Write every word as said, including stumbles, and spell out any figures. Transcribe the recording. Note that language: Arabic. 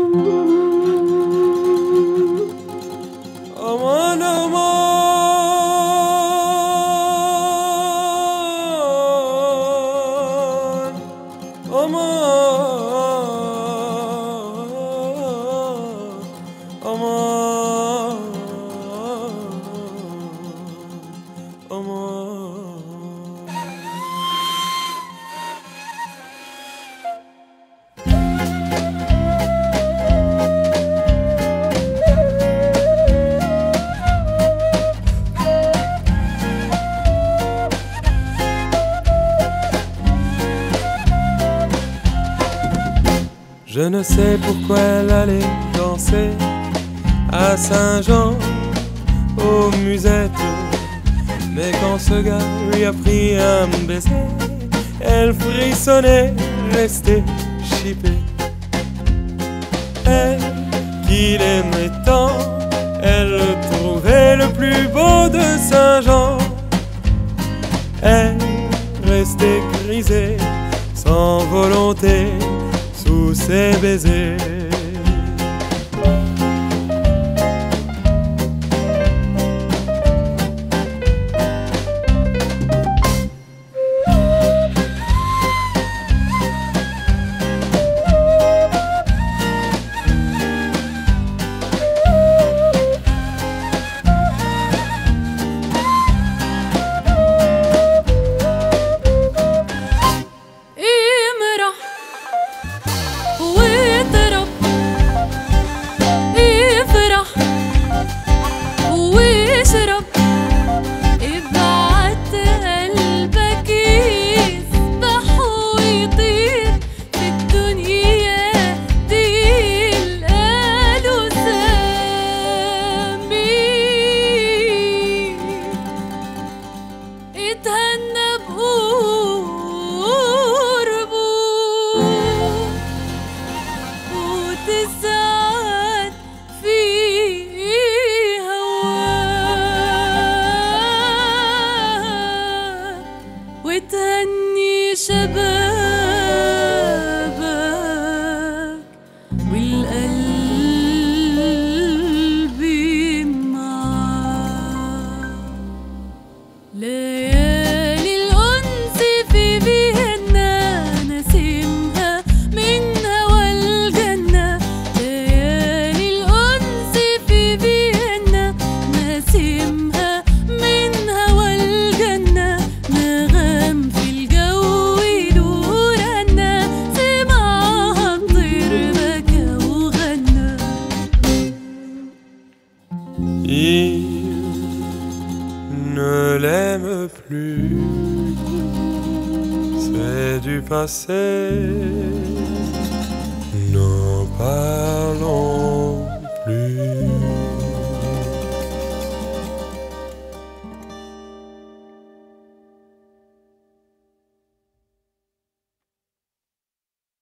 Aman aman, aman, aman, aman. Je ne sais pourquoi elle allait danser à Saint-Jean aux musettes, mais quand ce gars lui a pris un baiser, elle frissonnait, restait chippée. Elle, qui l'aimait tant, elle le trouvait le plus beau de Saint-Jean. Elle restait grisée, sans volonté, sous ses baisers. وتهني شبابك والقلب معاك. ليالي الأنس في فيهنا نسيمها من هوى الجنة. ليالي الأنس في فيهنا نسيمها من هوى الجنة. نغم في الجو يدورنا سمعها الطير بكى وغنى. Il ne l'aime plus, c'est du passé.